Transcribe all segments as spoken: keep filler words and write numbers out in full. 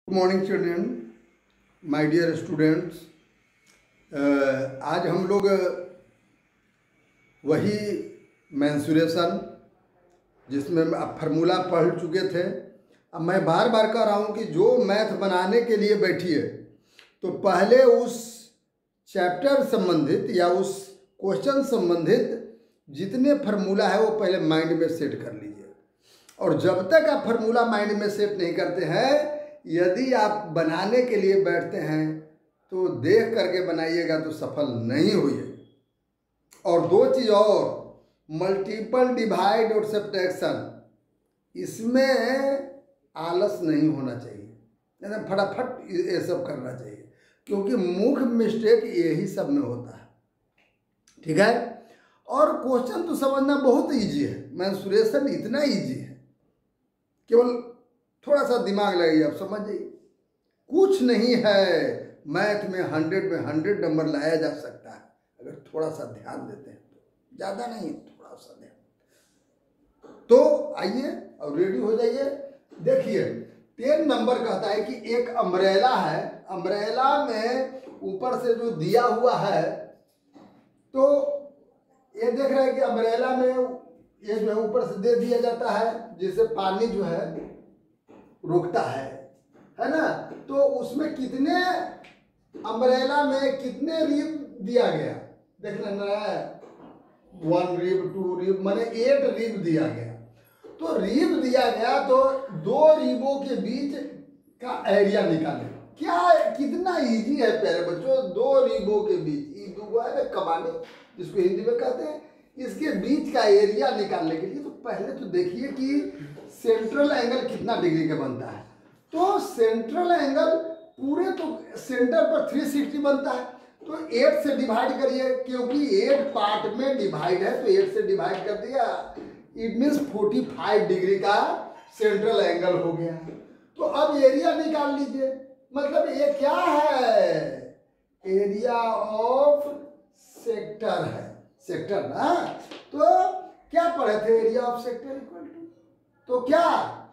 Good morning children, my dear students. आज हम लोग वही मेंसुरेशन जिसमें आप फार्मूला पढ़ चुके थे। अब मैं बार बार कह रहा हूँ कि जो मैथ बनाने के लिए बैठिए तो पहले उस चैप्टर संबंधित या उस क्वेश्चन संबंधित जितने फार्मूला है वो पहले माइंड में सेट कर लीजिए। और जब तक आप फार्मूला माइंड में सेट नहीं करते हैं, यदि आप बनाने के लिए बैठते हैं तो देख करके बनाइएगा तो सफल नहीं होइए। और दो चीज़ और, मल्टीपल डिवाइड और सब्ट्रैक्शन, इसमें आलस नहीं होना चाहिए, यानी फटाफट ये सब करना चाहिए, क्योंकि मुख्य मिस्टेक यही सब में होता है। ठीक है। और क्वेश्चन तो समझना बहुत इजी है, मेंसुरेशन इतना इजी है, केवल थोड़ा सा दिमाग लगाइए, आप समझ जाइए। कुछ नहीं है, मैथ में हंड्रेड में हंड्रेड नंबर लाया जा सकता है अगर थोड़ा सा ध्यान देते हैं तो। ज़्यादा नहीं, थोड़ा सा ध्यान। तो आइए और रेडी हो जाइए। देखिए, टेन नंबर कहता है कि एक अम्ब्रेला है, अम्ब्रेला में ऊपर से जो दिया हुआ है, तो ये देख रहे हैं कि अम्ब्रेला में ये जो है ऊपर से दे दिया जाता है, जिससे पानी जो है रुकता है, है ना। तो उसमें कितने अम्ब्रेला में कितने रिब दिया गया, देख लेना है, वन रिब, टू रिब, माने एट रिब दिया गया। तो रिब दिया गया तो दो रिबों के बीच का एरिया निकालें। क्या, कितना इजी है प्यारे बच्चों, दो रिबों के बीच, ये दो है कमाने जिसको हिंदी में कहते हैं, इसके बीच का एरिया निकालने के लिए तो पहले तो देखिए कि सेंट्रल एंगल कितना डिग्री का बनता है। तो सेंट्रल एंगल पूरे तो सेंटर पर थ्री सिक्सटी बनता है, तो आठ से डिवाइड करिए, क्योंकि आठ पार्ट में डिवाइड है तो आठ से डिवाइड कर दिया, इट मीन्स पैंतालीस डिग्री का सेंट्रल एंगल हो गया। तो अब एरिया निकाल लीजिए, मतलब ये क्या है, एरिया ऑफ सेक्टर है, सेक्टर ना। तो क्या पढ़े थे, area of sector equal to, तो क्या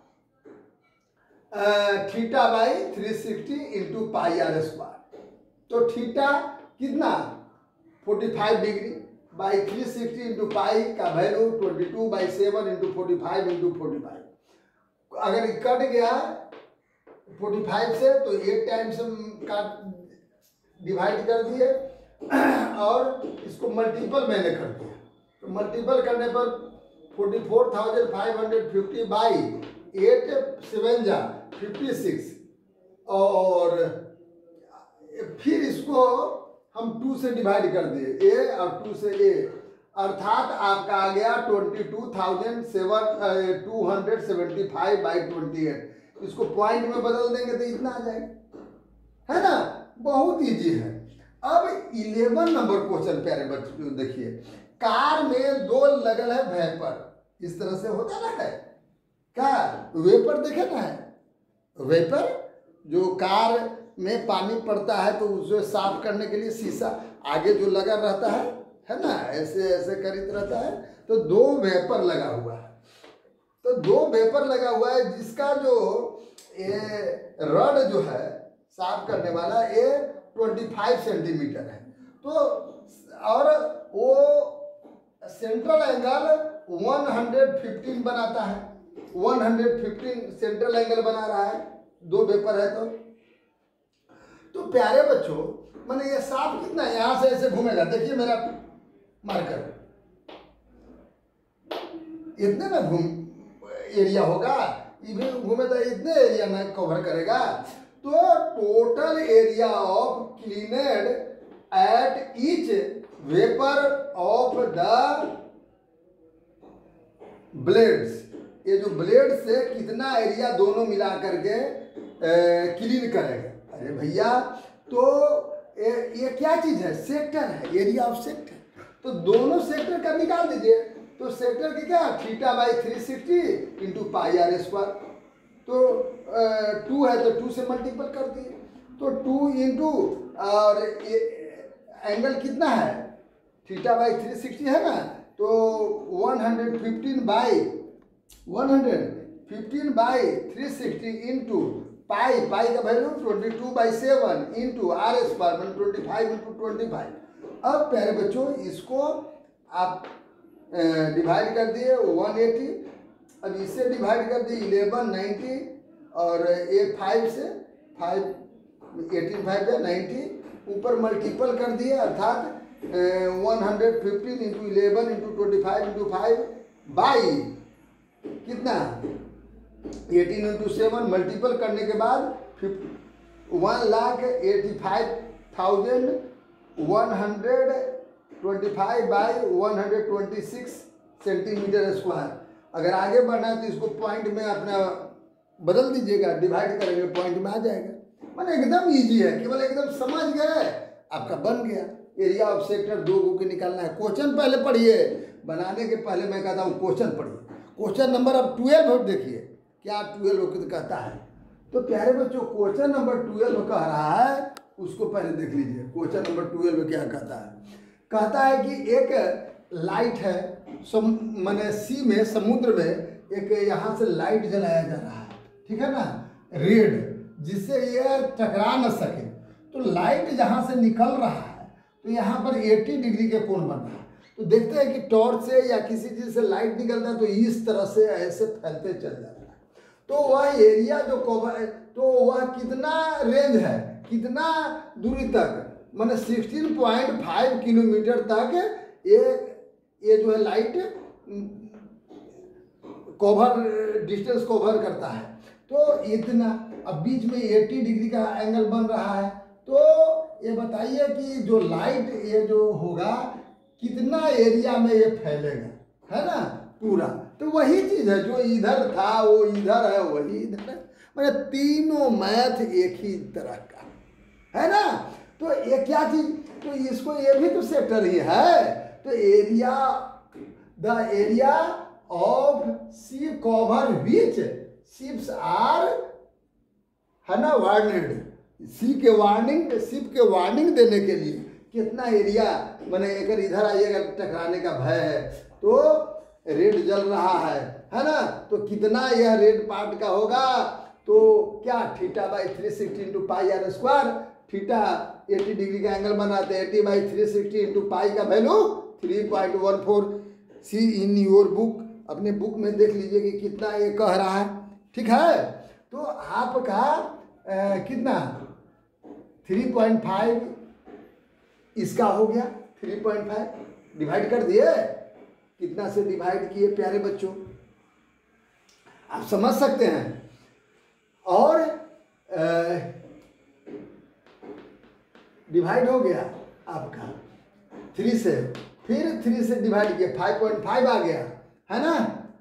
theta by three sixty into pi R square. तो थीटा कितना पैंतालीस degree by three sixty into pi का वैल्यू बाईस by seven into forty five into forty five. अगर कट गया पैंतालीस से तो एक टाइम से काट डिवाइड कर दिए और इसको मल्टीपल मैंने कर दिया, तो मल्टीपल करने पर forty four thousand five hundred fifty by eight seven जा फिफ्टी सिक्स, और फिर इसको हम टू से डिवाइड कर दिए, ए और टू से ए, अर्थात आपका आ गया twenty two thousand seven two hundred seventy five by twenty eight. इसको पॉइंट में बदल देंगे तो इतना आ जाएगा, है ना। बहुत इजी है। अब इलेवन नंबर क्वेश्चन प्यारे बच्चों देखिए, कार में दो लगल है वेपर, इस तरह से होता ना है, क्या वेपर देखे ना है, वेपर जो कार में पानी पड़ता है तो उसे साफ करने के लिए शीशा आगे जो लगा रहता है है ना, ऐसे ऐसे करीत रहता है, तो दो वेपर लगा हुआ है। तो दो वेपर लगा हुआ है, जिसका जो ये रड जो है साफ करने वाला ये पच्चीस सेंटीमीटर है। तो और वो सेंट्रल एंगल एक सौ पंद्रह बनाता है, एक सौ पंद्रह सेंट्रल एंगल बना रहा है, दो वेपर है। तो तो प्यारे बच्चों, मैंने ये साफ कितना है, यहां से ऐसे घूमेगा, देखिए मेरा मार्कर, इतने में घूम एरिया होगा, ये घूमे तो इतने एरिया में कवर करेगा। तो total area of cleaned at each wiper of the blades, ये जो ब्लेड से कितना एरिया दोनों मिला करके क्लीन करेगा। अरे भैया, तो ये, ये क्या चीज है, सेक्टर है, एरिया ऑफ सेक्टर। तो दोनों सेक्टर का निकाल दीजिए, तो सेक्टर की क्या, theta by three sixty into pi R square. तो टू है तो टू से मल्टीपल कर दिए, तो टू इंटू और एंगल कितना है, थीटा बाई थ्री सिक्सटी है ना, तो one hundred fifteen by one hundred fifteen by three sixty into pi pi का value twenty two by seven into R square मतलब twenty five into twenty five. अब प्यारे बच्चों इसको आप डिवाइड कर दिए वन एटी, अब इससे डिवाइड कर दिए इलेवन नाइन्टी और एक फाइव से फाइव एटीन फाइव या नाइन्टी, ऊपर मल्टीपल कर दिए अर्थात one hundred fifteen into eleven into twenty five into five by कितना एटीन इंटू सेवन, मल्टीपल करने के बाद one lakh eighty five thousand one hundred twenty five by one hundred twenty six centimetre square. अगर आगे बढ़ना है तो इसको पॉइंट में अपना बदल दीजिएगा, डिवाइड करेंगे पॉइंट में आ जाएगा। मैंने एकदम इजी है, केवल एकदम समझ गए आपका बन गया। एरिया ऑफ सेक्टर दो को के निकालना है। क्वेश्चन पहले पढ़िए, बनाने के पहले मैं कहता हूँ क्वेश्चन पढ़िए। क्वेश्चन नंबर अब ट्वेल्व देखिए क्या ट्वेल्व कहता है। तो प्यारे बच्चों क्वेश्चन नंबर ट्वेल्व कह रहा है, उसको पहले देख लीजिए। क्वेश्चन नंबर ट्वेल्व क्या कहता है? कहता है कि एक लाइट है सम माने सी में, समुद्र में एक यहाँ से लाइट जलाया जा रहा है, ठीक है ना, रेड, जिससे यह टकरा न सके। तो लाइट जहाँ से निकल रहा है तो यहाँ पर अस्सी डिग्री के कोण बन रहा है। तो देखते हैं कि टॉर्च से या किसी चीज़ से लाइट निकलता है तो इस तरह से ऐसे फैलते चल जाता है। तो वह एरिया जो कवर, तो वह कितना रेंज है, कितना दूरी तक, माने सिक्सटीन पॉइंट फाइव किलोमीटर तक ये ये जो है लाइट कवर डिस्टेंस कवर करता है। तो इतना, अब बीच में अस्सी डिग्री का एंगल बन रहा है। तो ये बताइए कि जो लाइट ये जो होगा कितना एरिया में ये फैलेगा, है ना, पूरा। तो वही चीज़ है जो इधर था वो इधर है, वही इधर है, मतलब तीनों मैथ एक ही तरह का है ना। तो ये क्या चीज, तो इसको ये भी तो सेक्टर ही है। तो area, the area of sea cover which ships are, है ना, वार्निंग, सी के वार्निंग, शिप के वार्निंग देने के लिए कितना एरिया, मैंने अगर इधर आइएगा टकराने का भय है तो रेड जल रहा है, है ना। तो कितना यह रेड पार्ट का होगा, तो क्या theta by three sixty into pi R square, theta अस्सी डिग्री का एंगल बनाते हैं, अस्सी by three sixty into pi का value three point one four. See in your book, अपने बुक में देख लीजिए कि कितना ये कह रहा है, ठीक है। तो आपका आ, कितना थ्री पॉइंट फाइव इसका हो गया, थ्री पॉइंट फाइव डिवाइड कर दिए, कितना से डिवाइड किए प्यारे बच्चों, आप समझ सकते हैं। और डिवाइड हो गया आपका थ्री से, फिर थ्री से डिवाइड किया, फाइव पॉइंट फाइव आ गया, है ना,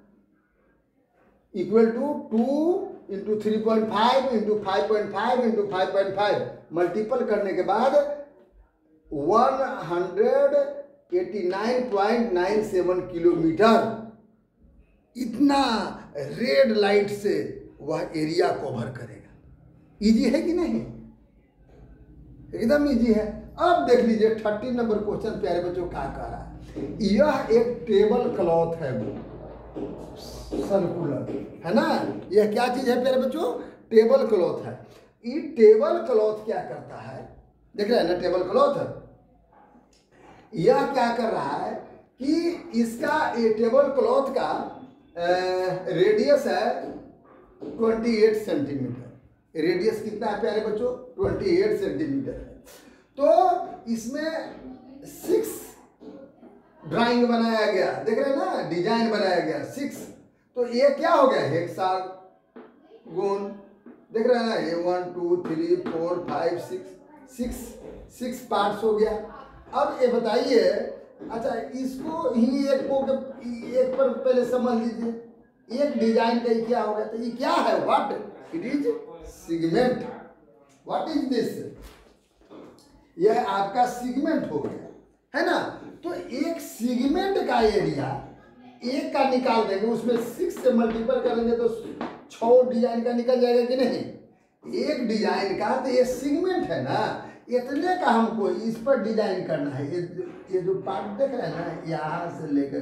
equal to two into three point five into five point five into five point five, multiple करने के बाद one hundred eighty nine point nine seven kilometre, इतना रेड लाइट से वह एरिया कवर करेगा। इजी है कि नहीं? एकदम इजी है। अब देख लीजिए थर्टीन नंबर क्वेश्चन प्यारे बच्चों क्या कह रहा है। यह एक टेबल क्लॉथ है, वो सर्कुलर, है ना। यह क्या चीज है प्यारे बच्चों? टेबल क्लॉथ है। ये टेबल क्लॉथ क्या करता है, देख रहे हैं ना, टेबल क्लॉथ यह क्या कर रहा है कि इसका ये टेबल क्लॉथ का रेडियस है अट्ठाईस सेंटीमीटर। रेडियस कितना है प्यारे बच्चों? अट्ठाईस सेंटीमीटर है। तो इसमें सिक्स ड्राइंग बनाया गया, देख रहे हैं ना, डिजाइन बनाया गया सिक्स। तो ये क्या हो गया, हेक्सागोन, देख रहे हैं ना, ये one two three four five six, six six parts हो गया। अब ये बताइए, अच्छा इसको ही एक को एक पर पहले समझ लीजिए, एक डिजाइन का क्या हो गया। तो ये क्या है, what it is, segment. What is this, यह आपका सेगमेंट हो गया, है ना। तो एक सेगमेंट का एरिया एक का निकाल देंगे, उसमें सिक्स से मल्टीपल करेंगे तो छह डिजाइन का निकल जाएगा कि नहीं। एक डिजाइन का, तो ये सेगमेंट है ना, इतने का हमको इस पर डिजाइन करना है। ये ये जो पार्ट देख रहे हैं ना, यहाँ से लेकर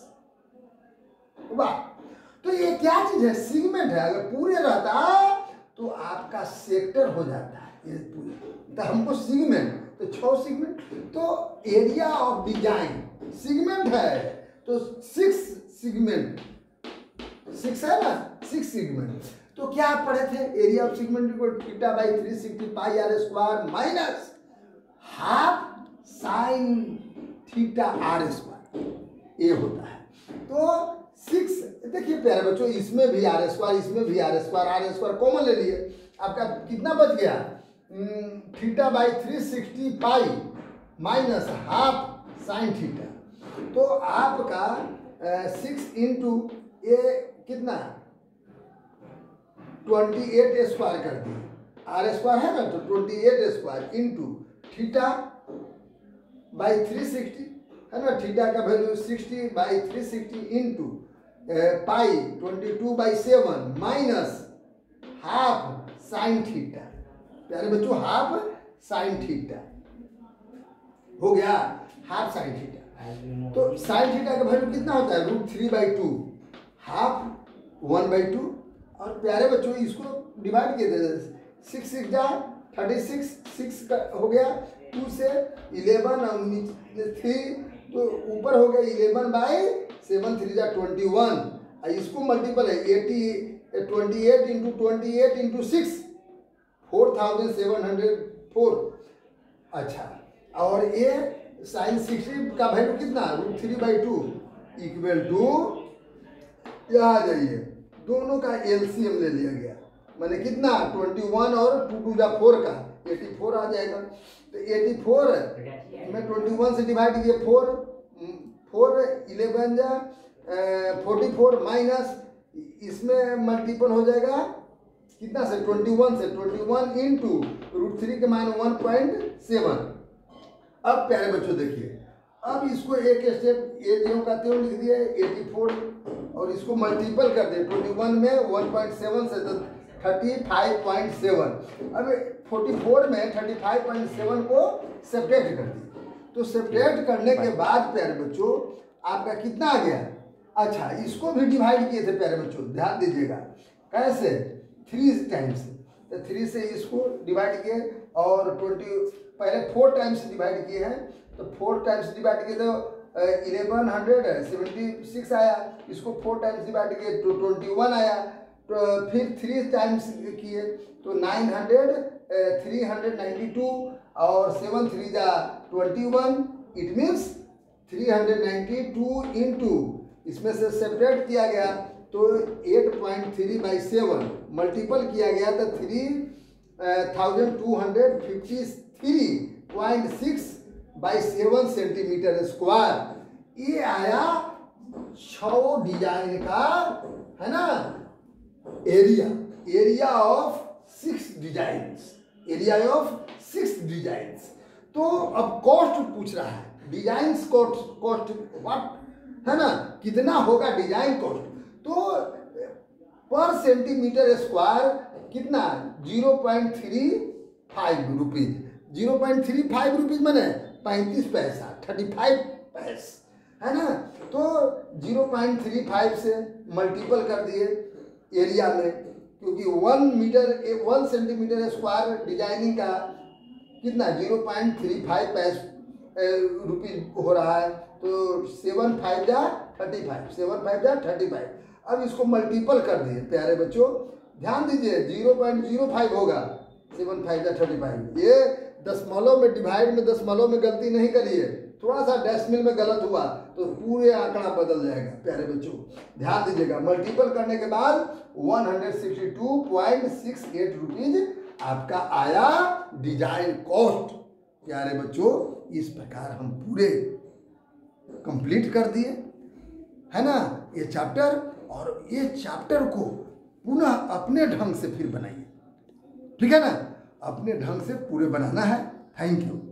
के वाह, तो ये क्या चीज है, सेगमेंट है। अगर पूरे रहता तो आपका सेक्टर हो जाता है ये पूरा। तो हमको सिगमेंट, तो छः सिगमेंट, तो एरिया ऑफ डिजाइन सिगमेंट है तो सिक्स सिगमेंट, सिक्स है ना, सिक्स सिगमेंट। तो क्या आप पढ़े थे, एरिया ऑफ सिगमेंट को theta by three sixty pi R square minus half sine theta R square, ये होता है। तो सिक्स, देखिए प्यारे बच्चों, इसमें भी आर स्क्वायर, इसमें भी R square, R square common ले लिए, आपका कितना बच गया, theta by three sixty pi minus half sine theta. तो आपका सिक्स इंटू ये कितना ट्वेंटी एट स्क्वायर कर दिए, आर स्क्वायर है ना, तो twenty eight square into theta by three sixty है ना, थीटा का value sixty by three sixty into pi twenty two by seven minus half sine theta. प्यारे बच्चों, हाफ साइन थीटा हो गया, हाफ साइन थीटा। तो साइन थीटा का value कितना होता है, root three by two, half one by two. और प्यारे बच्चों इसको डिवाइड किए थे, सिक्स सिक्स जा थर्टी सिक्स, सिक्स का हो गया, टू से इलेवन और नीचे थ्री, तो ऊपर हो गया इलेवन बाई सेवन, थ्री जा ट्वेंटी वन। इसको मल्टीपल है eighty, twenty eight into twenty eight into six, four thousand seven hundred four. अच्छा, और ये साइन सिक्सटी का वैल्यू कितना, root three by two equal to, यहाँ आ जाइए, दोनों का एलसीएम ले लिया गया, मैंने कितना ट्वेंटी वन और टू टू जा फोर का एटी फोर आ जाएगा। तो एटी फोर में ट्वेंटी वन से डिवाइड किए, फोर फोर इलेवन जा फोर्टी फोर माइनस इसमें मल्टीपल हो जाएगा कितना से, ट्वेंटी वन से, twenty one into root three के माइनस वन पॉइंट सेवन। अब प्यारे बच्चों देखिए, अब इसको एक स्टेप ये ज्यों का त्यों लिख दिया एटी फोर, और इसको मल्टीपल कर दिए ट्वेंटी वन में वन पॉइंट सेवन से, तो थर्टी फाइव पॉइंट सेवन। अब फोर्टी फोर में थर्टी फाइव पॉइंट सेवन को सेपरेट कर दिए। तो सेपरेट करने के बाद प्यारे बच्चों आपका कितना आ गया, अच्छा इसको भी डिवाइड किए थे प्यारे बच्चों, ध्यान दीजिएगा कैसे, थ्री टाइम्स, तो थ्री से इसको डिवाइड किए और ट्वेंटी पहले फोर टाइम्स डिवाइड किए हैं, तो फोर टाइम्स डिवाइड किए तो इलेवन हंड्रेड सेवेंटी सिक्स आया, इसको फोर टाइम्स डिवाइड किए तो ट्वेंटी वन आया, तो फिर थ्री टाइम्स किए तो nine hundred three hundred ninety two, और सेवन थ्री जा twenty one, it means three hundred ninety two into इसमें से सेपरेट किया गया तो eight point three by seven multiple किया गया तो three thousand two hundred fifty three point six by seven centimetre square. ये आया छो डिजाइन का, है ना, area, area of six designs, area of six designs. तो अब कॉस्ट पूछ रहा है, डिजाइन कॉस्ट, कॉस्ट व्हाट है ना, कितना होगा डिजाइन कॉस्ट, तो पर सेंटीमीटर स्क्वायर कितना, zero point three five rupees, zero point three five rupees मैंने पैंतीस पैसा, थर्टी फाइव पैस, है ना। तो जीरो पॉइंट थ्री फाइव से मल्टीपल कर दिए एरिया में, क्योंकि one metre one centimetre square designing का कितना जीरो पॉइंट थ्री फाइव पैस रुपीज हो रहा है, तो सेवन फाइव जा थर्टी फाइव, सेवन फाइव जा थर्टी फाइव। अब इसको मल्टीपल कर दिए प्यारे बच्चों, ध्यान दीजिए, जीरो पॉइंट जीरो फाइव होगा, सेवन फाइव जा थर्टी फाइव। ये दशमलव में डिवाइड में दशमलव में गलती नहीं करिए, थोड़ा सा डेसिमल में गलत हुआ तो पूरे आंकड़ा बदल जाएगा प्यारे बच्चों, ध्यान दीजिएगा। मल्टीपल करने के बाद one hundred sixty two point six eight rupees आपका आया डिजाइन कॉस्ट। प्यारे बच्चों, इस प्रकार हम पूरे कंप्लीट कर दिए, है ना, ये चैप्टर। और ये चैप्टर को पुनः अपने ढंग से फिर बनाइए, ठीक है ना, अपने ढंग से पूरे बनाना है। Thank you.